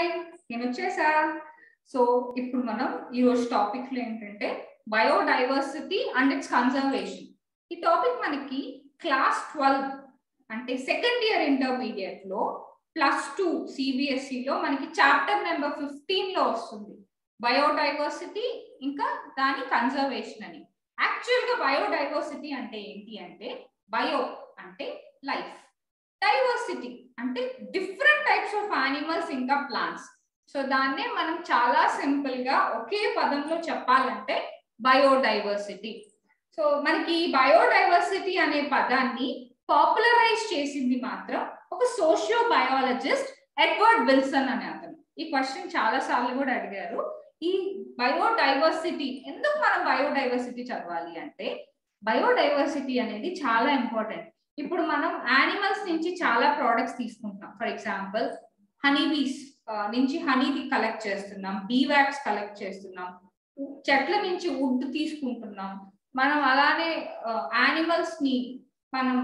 Hi నేను వచ్చేసా. So ఇప్పుడు మనం ఈరోజు టాపిక్ లో ఏంటంటే బయోడైవర్సిటీ అండ్ ఇట్స్ కన్జర్వేషన్. ఈ టాపిక్ మనకి క్లాస్ 12 అంటే సెకండ్ ఇయర్ ఇంటర్మీడియట్ లో +2 CBSE లో మనకి చాప్టర్ నెంబర్ 15 లో వస్తుంది. బయోడైవర్సిటీ ఇంకా దాని కన్జర్వేషన్ అని. యాక్చువల్ గా బయోడైవర్సిటీ అంటే ఏంటి అంటే బయో అంటే లైఫ్, డైవర్సిటీ అంటే డిఫరెంట్ టైప్స్ ఆఫ్ యానిమల్స్ ఇంకా ప్లాంట్స్. సో దాన్నే మనం చాలా సింపుల్ గా ఒకే పదంలో చెప్పాలంటే బయోడైవర్సిటీ. సో మనకి బయోడైవర్సిటీ అనే పదాన్ని పాపులరైజ్ చేసింది మాత్రం ఒక సోషియో బయాలజిస్ట్ ఎడ్వర్డ్ విల్సన్ అనే అతను. ఈ క్వశ్చన్ చాలా సార్లు కూడా అడిగారు. ఈ బయోడైవర్సిటీ ఎందుకు మనం బయోడైవర్సిటీ చదవాలి అంటే బయోడైవర్సిటీ అనేది చాలా ఇంపార్టెంట్. ఇప్పుడు మనం యానిమల్స్ నుంచి చాలా ప్రోడక్ట్స్ తీసుకుంటాం. ఫర్ ఎగ్జాంపుల్ హనీబీస్ నుంచి హనీని కలెక్ట్ చేస్తున్నాం, బీ వ్యాక్స్ కలెక్ట్ చేస్తున్నాం, చెట్ల నుంచి వుడ్ తీసుకుంటున్నాం. మనం అలానే యానిమల్స్ ని మనం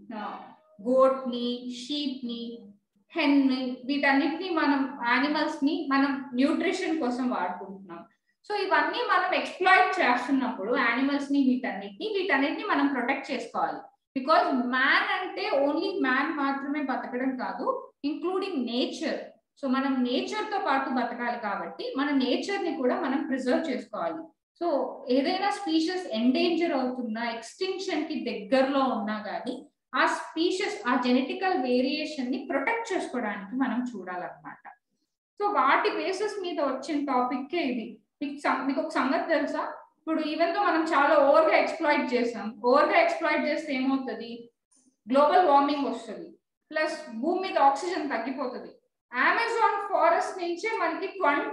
గోట్ ని, షీప్ ని, హెన్ ని, వీటన్నిటిని మనం యానిమల్స్ ని మనం న్యూట్రిషన్ కోసం వాడుకుంటున్నాం. సో ఇవన్నీ మనం ఎక్స్ప్లాయిట్ చేస్తున్నప్పుడు యానిమల్స్ ని వీటన్నిటిని మనం ప్రొటెక్ట్ చేసుకోవాలి. బికాజ్ మ్యాన్ అంటే ఓన్లీ మ్యాన్ మాత్రమే బతకడం కాదు, ఇంక్లూడింగ్ నేచర్. సో మనం నేచర్ తో పాటు బతకాలి కాబట్టి మన నేచర్ ని కూడా మనం ప్రిజర్వ్ చేసుకోవాలి. సో ఏదైనా స్పీషీస్ ఎండేంజర్ అవుతున్నా, ఎక్స్టింక్షన్ కి దగ్గరలో ఉన్నా కానీ ఆ స్పీషీస్ ఆ జెనెటికల్ వేరియేషన్ ని ప్రొటెక్ట్ చేసుకోవడానికి మనం చూడాలన్నమాట. సో వాటి బేసిస్ మీద వచ్చిన టాపిక్ ఇది. మీకు ఒక సంగతి తెలుసా? ఇప్పుడు ఈవెన్ తో మనం చాలా ఓవర్గా ఎక్స్ప్లాయిట్ చేసాం. ఓవర్గా ఎక్స్ప్లాయిట్ చేస్తే ఏమవుతుంది? గ్లోబల్ వార్మింగ్ వస్తుంది, ప్లస్ భూమి మీద ఆక్సిజన్ తగ్గిపోతుంది. అమెజాన్ ఫారెస్ట్ నుంచే మనకి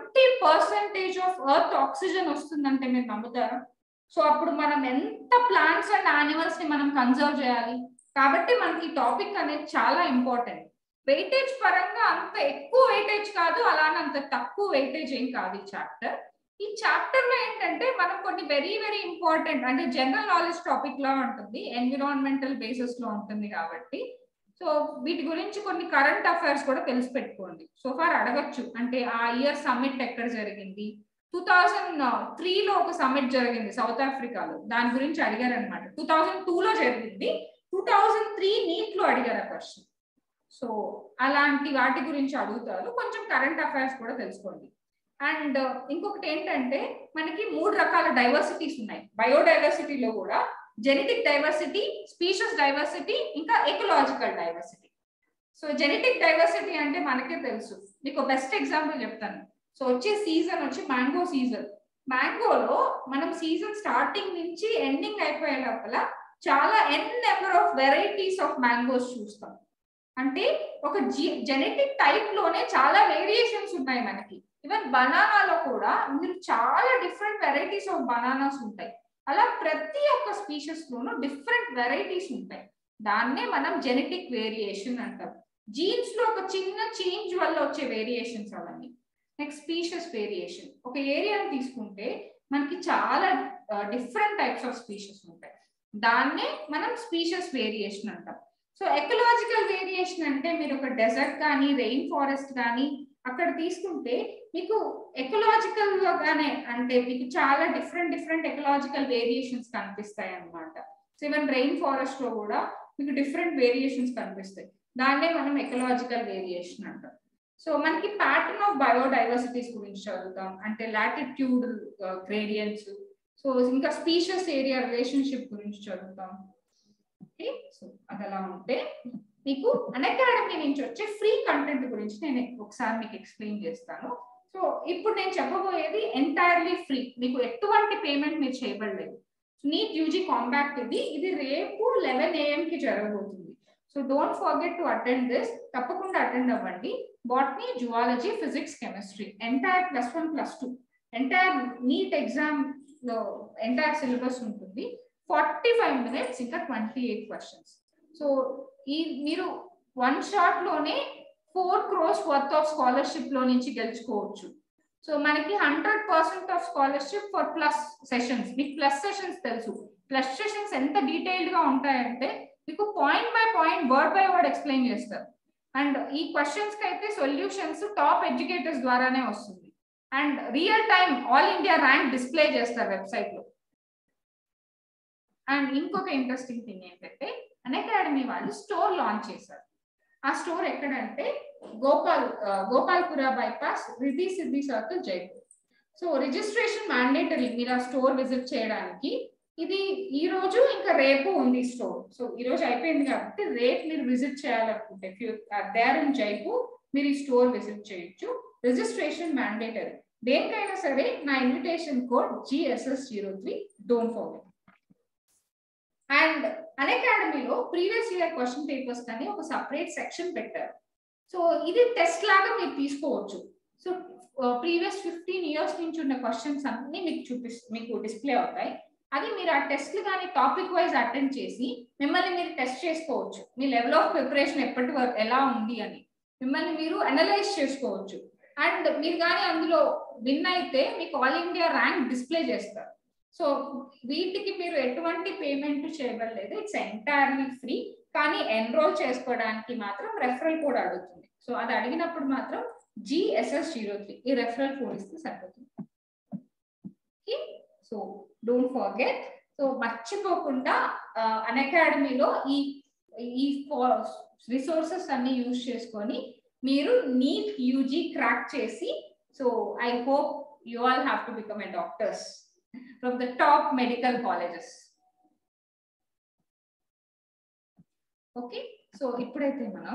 20% ఆఫ్ ఎర్త్ ఆక్సిజన్ వస్తుందంటే మీరు నమ్ముతారా? సో అప్పుడు మనం ఎంత ప్లాంట్స్ అండ్ యానిమల్స్ ని మనం కన్జర్వ్ చేయాలి. కాబట్టి మనకి ఈ టాపిక్ అనేది చాలా ఇంపార్టెంట్. వెయిటేజ్ పరంగా అంత ఎక్కువ వెయిటేజ్ కాదు, అలానే అంత తక్కువ వెయిటేజ్ ఏం కాదు ఈ చాప్టర్. ఈ చాప్టర్ లో ఏంటంటే మనం కొన్ని వెరీ వెరీ ఇంపార్టెంట్ అంటే జనరల్ నాలెడ్జ్ టాపిక్ లో ఉంటుంది, ఎన్విరాన్మెంటల్ బేసిస్ లో ఉంటుంది కాబట్టి సో వీటి గురించి కొన్ని కరెంట్ అఫైర్స్ కూడా తెలిసి పెట్టుకోండి. సో ఫార్ అడగచ్చు అంటే ఆ ఇయర్ సమ్మిట్ ఎక్కడ జరిగింది, 2003లో ఒక సమ్మిట్ జరిగింది సౌత్ ఆఫ్రికాలో, దాని గురించి అడిగారు అనమాట. 2002లో జరిగింది, 2003 నీట్లో అడిగారు ఆ క్వశ్చన్. సో అలాంటి వాటి గురించి అడుగుతారు. కొంచెం కరెంట్ అఫైర్స్ కూడా తెలుసుకోండి. అండ్ ఇంకొకటి ఏంటంటే మనకి 3 రకాల డైవర్సిటీస్ ఉన్నాయి బయోడైవర్సిటీలో కూడా. జెనెటిక్ డైవర్సిటీ, స్పీషీస్ డైవర్సిటీ, ఇంకా ecological diversity. So genetic diversity అంటే మనకే తెలుసు. మీకు బెస్ట్ ఎగ్జాంపుల్ చెప్తాను. సో వచ్చే సీజన్ వచ్చి మ్యాంగో సీజన్. మ్యాంగోలో మనం సీజన్ స్టార్టింగ్ నుంచి ఎండింగ్ అయిపోయే లోపల చాలా number of varieties of mangoes చూస్తాం. అంటే ఒక జెనెటిక్ టైప్ లోనే చాలా వేరియేషన్స్ ఉన్నాయి మనకి. ఈవెన్ బనానాలో కూడా మీరు చాలా డిఫరెంట్ వెరైటీస్ ఆఫ్ బనానాస్ ఉంటాయి. అలా ప్రతి ఒక్క స్పీషీస్ లోనూ డిఫరెంట్ వెరైటీస్ ఉంటాయి. దాన్నే మనం జెనెటిక్ వేరియేషన్ అంటాం. జీన్స్ లో ఒక చిన్న చేంజ్ వల్ల వచ్చే వేరియేషన్స్ అవన్నీ. Next species variation. ఒక ఏరియాని తీసుకుంటే మనకి చాలా డిఫరెంట్ టైప్స్ ఆఫ్ స్పీషీస్ ఉంటాయి. దాన్నే మనం స్పీషీస్ వేరియేషన్ అంటాం. సో ఎకలాజికల్ వేరియేషన్ అంటే మీరు ఒక డెజర్ట్ కానీ రెయిన్ ఫారెస్ట్ కానీ అక్కడ తీసుకుంటే మీకు ఎకలాజికల్ గానే అంటే మీకు చాలా డిఫరెంట్ ఎకలాజికల్ వేరియేషన్స్ కనిపిస్తాయి అన్నమాట. సో ఈవెన్ రెయిన్ ఫారెస్ట్ లో కూడా మీకు డిఫరెంట్ వేరియేషన్స్ కనిపిస్తాయి. దాన్నే మనం ఎకలాజికల్ వేరియేషన్ అంటాం. సో మనకి ప్యాటర్న్ ఆఫ్ బయోడైవర్సిటీస్ గురించి చదువుతాం, అంటే లాటిట్యూడ్ గ్రేడియంట్స్. సో ఇంకా స్పీషీస్ ఏరియా రిలేషన్షిప్ గురించి చదువుతాం. ఓకే, సో అదలా ఉంటే మీకు అన్అకాడమీ నుంచి వచ్చే ఫ్రీ కంటెంట్ గురించి నేను ఒకసారి మీకు ఎక్స్ప్లెయిన్ చేస్తాను. సో ఇప్పుడు నేను చెప్పబోయేది ఎంటైర్లీ ఫ్రీ, మీకు ఎటువంటి పేమెంట్ మీరు చేయబడలేదు. నీట్ యూజీ కాంపాక్ట్ ఇది రేపు 11 AM కి జరగబోతుంది. So don't forget to attend this. తప్పకుండా అటెండ్ అవ్వండి. Botany, zoology, physics, chemistry entire +1 +2 entire NEET exam లో ఎంటైర్ సిలబస్ ఉంటుంది. 45 minutes ఇంకా 28 questions. సో ఈ మీరు 1 shot లోనే 4 crores వర్త్ ఆఫ్ స్కాలర్షిప్ లో నుంచి గెలుచుకోవచ్చు. సో మనకి 100% of scholarship for plus sessions. మీకు ప్లస్ సెషన్స్ తెలుసు. ప్లస్ సెషన్స్ ఎంత డీటెయిల్డ్ గా ఉంటాయంటే మీకు point by point, word by word explain చేస్తారు. అండ్ ఈ క్వశ్చన్స్ కి అయితే సొల్యూషన్స్ టాప్ ఎడ్యుకేటర్స్ ద్వారానే వస్తుంది. And real time all India rank display చేస్తారు వెబ్సైట్ లో. అండ్ ఇంకొక ఇంట్రెస్టింగ్ థింగ్ ఏంటంటే అన్అకాడమీ వాళ్ళు స్టోర్ లాంచ్ చేశారు. ఆ స్టోర్ ఎక్కడంటే గోపాల్పుర bypass Riddhi Siddhi circle Jaipur. So registration mandatory మీరు ఆ స్టోర్ విజిట్ చేయడానికి. ఇది ఈ రోజు ఇంకా రేపు ఉంది స్టోర్. సో ఈ రోజు అయిపోయింది కాబట్టి రేపు మీరు విజిట్ చేయాలనుకుంటే దేర్ ఇన్ జైపూర్ మీరు ఈ స్టోర్ విజిట్ చేయొచ్చు. Registration mandatory. దేనికైనా సరే నా invitation code GSS03 don't forget. And అన్అకాడమీలో ప్రీవియస్ ఇయర్ క్వశ్చన్ పేపర్స్ కానీ ఒక సపరేట్ సెక్షన్ పెట్టారు. సో ఇది టెస్ట్ లాగా మీరు తీసుకోవచ్చు. సో ప్రీవియస్ 15 years నుంచి ఉన్న క్వశ్చన్స్ అన్ని మీకు డిస్ప్లే అవుతాయి. అది మీరు ఆ టెస్ట్లు కానీ టాపిక్ వైజ్ అటెండ్ చేసి మిమ్మల్ని మీరు టెస్ట్ చేసుకోవచ్చు. మీ లెవెల్ ఆఫ్ ప్రిపరేషన్ ఎప్పటి వరకు ఎలా ఉంది అని మిమ్మల్ని మీరు అనలైజ్ చేసుకోవచ్చు. అండ్ మీరు కానీ అందులో విన్ అయితే మీకు ఆల్ ఇండియా ర్యాంక్ డిస్ప్లే చేస్తారు. సో వీటికి మీరు ఎటువంటి పేమెంట్ చేయబడలేదు. It's entirely free. కానీ ఎన్రోల్ చేసుకోవడానికి మాత్రం రెఫరల్ కోడ్ అడుగుతుంది. సో అది అడిగినప్పుడు మాత్రం GSS03 ఈ రెఫరల్ కోడ్ ఇస్తే సరిపోతుంది. So don't forget. సో మర్చిపోకుండా అన్అకాడమీలో ఈ రిసోర్సెస్ అన్ని యూజ్ చేసుకొని మీరు నీట్ UG క్రాక్ చేసి, so I hope you all have to become a doctors from the top medical colleges. Okay, so ఇప్పుడైతే మనం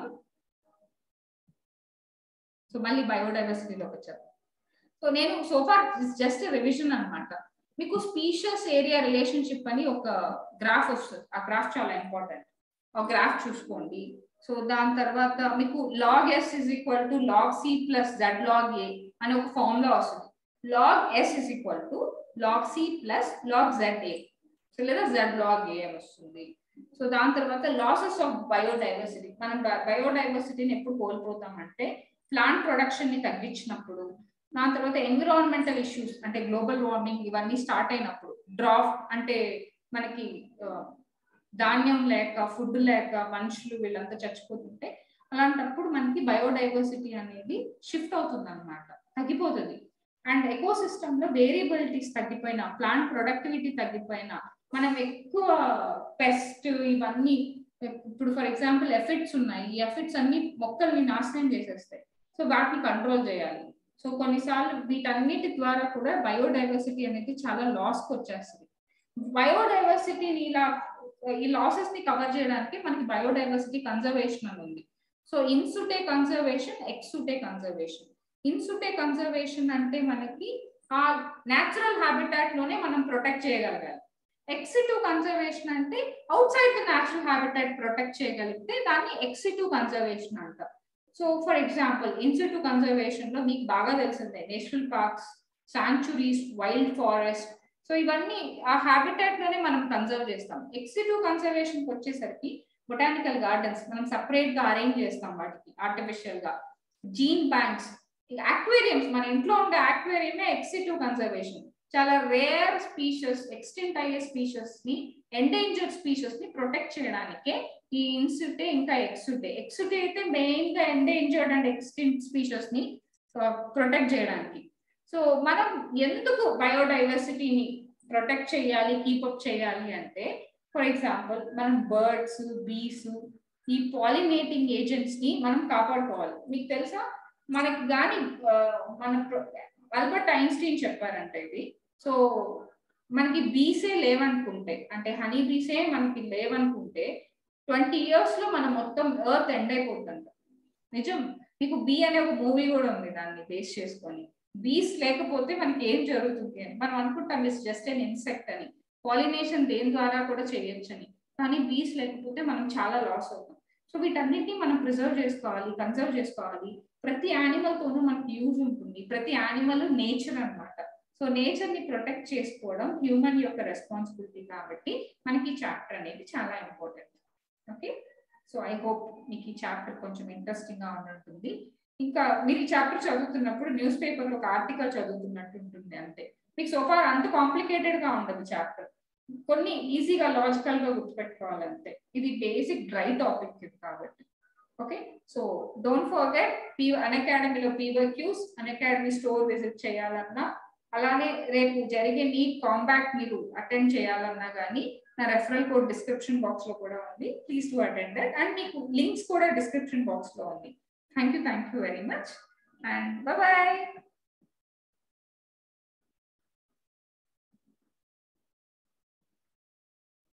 సో మళ్ళీ బయోడైవర్సిటీలోకి వచ్చాం. సో నేను సోఫార్ జస్ట్ రివిజన్ అన్నమాట. మీకు స్పీషియస్ ఏరియా రిలేషన్షిప్ అని ఒక గ్రాఫ్ వస్తుంది. ఆ గ్రాఫ్ చాలా ఇంపార్టెంట్. ఆ గ్రాఫ్ చూసుకోండి. సో దాని తర్వాత మీకు log S is equal to log C plus Z log A అనే ఒక ఫార్ములా వస్తుంది. log S is equal to log C plus log ZA. So లేదా Z log A అని వస్తుంది. సో దాని తర్వాత లాసెస్ ఆఫ్ బయోడైవర్సిటీ. మనం బయోడైవర్సిటీని ఎప్పుడు కోల్పోతామంటే ప్లాంట్ ప్రొడక్షన్ ని తగ్గించినప్పుడు, దాని తర్వాత ఎన్విరాన్మెంటల్ ఇష్యూస్ అంటే గ్లోబల్ వార్మింగ్ ఇవన్నీ స్టార్ట్ అయినప్పుడు, డ్రాఫ్ట్ అంటే మనకి ధాన్యం లేక ఫుడ్ లేక మనుషులు వీళ్ళంతా చచ్చిపోతుంటే అలాంటప్పుడు మనకి బయోడైవర్సిటీ అనేది షిఫ్ట్ అవుతుంది అన్నమాట, తగ్గిపోతుంది. అండ్ ఎకోసిస్టమ్ లో వేరియబిలిటీస్ తగ్గిపోయినా, ప్లాంట్ ప్రొడక్టివిటీ తగ్గిపోయినా, మనం ఎక్కువ పెస్ట్ ఇవన్నీ ఇప్పుడు ఫర్ ఎగ్జాంపుల్ ఎఫిడ్స్ ఉన్నాయి. ఈ ఎఫిడ్స్ అన్ని మొక్కల్ని నాశనం చేసేస్తాయి. సో వాటిని కంట్రోల్ చేయాలి. సో కొన్నిసార్లు వీటన్నిటి ద్వారా కూడా బయోడైవర్సిటీ అనేది చాలా లాస్కి వచ్చేస్తుంది. బయోడైవర్సిటీని ఇలా ఈ లాసెస్ ని కవర్ చేయడానికి మనకి బయోడైవర్సిటీ కన్జర్వేషన్ అని ఉంది. So in situ conservation, ex situ conservation. In situ conservation అంటే మనకి ఆ న్యాచురల్ హ్యాబిటాట్ లోనే మనం ప్రొటెక్ట్ చేయగలగాలి. ఎక్సిటివ్ కన్జర్వేషన్ అంటే outside the natural habitat protect చేయగలిగితే దాన్ని ఎక్సిటివ్ కన్జర్వేషన్ అంటారు. So for example in situ conservation లో మీకు బాగా తెలిసిందే national parks, sanctuaries, wild forest. So ఇవన్నీ ఆ హ్యాబిటాట్ లోనే మనం కన్జర్వ్ చేస్తాం. ఎక్సిటివ్ కన్జర్వేషన్ కి వచ్చేసరికి బొటానికల్ గార్డెన్స్ మనం సపరేట్ గా అరేంజ్ చేస్తాం, వాటికి ఆర్టిఫిషియల్ గా. జీన్ బ్యాంక్స్, అక్వేరియంస్, మన ఇంట్లో ఉండే అక్వేరియమే ఎక్సిటివ్ కన్జర్వేషన్. చాలా రేర్ స్పీషియస్, ఎక్స్టింక్ట్ అయ్యే స్పీషియస్ ని, ఎండేంజర్డ్ స్పీషియస్ ని ప్రొటెక్ట్ చేయడానికే ఈ ఇన్సుటే ఇంకా ఎక్సుటే. ఎక్సుటే అయితే మెయిన్ గా ఎండేంజర్డ్ అండ్ ఎక్స్టింక్ట్ స్పీషియస్ ని ప్రొటెక్ట్ చేయడానికి. సో మనం ఎందుకు బయోడైవర్సిటీని ప్రొటెక్ట్ చేయాలి, కీపప్ చేయాలి అంటే, ఫర్ ఎగ్జాంపుల్ మనం బర్డ్స్, బీస్, ఈ పాలినేటింగ్ ఏజెంట్స్ ని మనం కాపాడుకోవాలి. మీకు తెలుసా, మనకి కానీ మన ఆల్బర్ట్ ఐన్స్టీన్ చెప్పారంటే ఇది. సో మనకి బీసే లేవనుకుంటే, అంటే హనీ బీసే మనకి లేవనుకుంటే 20 years లో మనం మొత్తం ఎర్త్ ఎండ్ అయిపోతుందంట. నిజం. మీకు బీ అనే ఒక మూవీ కూడా ఉంది దాన్ని బేస్ చేసుకొని. బీస్ లేకపోతే మనకి ఏం జరుగుతుంది అని మనం అనుకుంటాం, ఇట్స్ జస్ట్ ఎన్ ఇన్సెక్ట్ అని. పాలినేషన్ దేని ద్వారా కూడా చేయొచ్చని. కానీ బీస్ లేకపోతే మనం చాలా లాస్ అవుతాం. సో వీటన్నిటిని మనం ప్రిజర్వ్ చేసుకోవాలి, కన్సర్వ్ చేసుకోవాలి. ప్రతి యానిమల్ తోనూ మనకి యూజ్ ఉంటుంది. ప్రతి యానిమల్ నేచర్ అన్నమాట. సో నేచర్ ని ప్రొటెక్ట్ చేసుకోవడం హ్యూమన్ యొక్క రెస్పాన్సిబిలిటీ కాబట్టి మనకి ఈ చాప్టర్ అనేది చాలా important. Okay, so I hope మీకు ఈ చాప్టర్ కొంచెం ఇంట్రెస్టింగ్ గా ఉంటుంది. ఇంకా మీరు ఈ చాప్టర్ చదువుతున్నప్పుడు న్యూస్ పేపర్ లో ఒక ఆర్టికల్ చదువుతున్నట్టు ఉంటుంది అంతే. మీకు సోఫార్ అంత కాంప్లికేటెడ్ గా ఉండదు చాప్టర్. కొన్ని ఈజీగా లాజికల్ గా గుర్తుపెట్టుకోవాలంతే. ఇది బేసిక్ డ్రై టాపిక్ కాబట్టి. ఓకే. సో డోంట్ ఫర్గెట్ అన్అకాడమీలో PYQs, అన్అకాడమీ స్టోర్ విజిట్ చేయాలన్నా, అలానే రేపు జరిగే నీట్ కాంబాక్ట్ మీరు అటెండ్ చేయాలన్నా కానీ నా రెఫరల్ కోడ్ డిస్క్రిప్షన్ బాక్స్ లో కూడా ఉంది. Please to attend that. And మీకు లింక్స్ కూడా డిస్క్రిప్షన్ బాక్స్ లో ఉంది. Thank you very much and bye.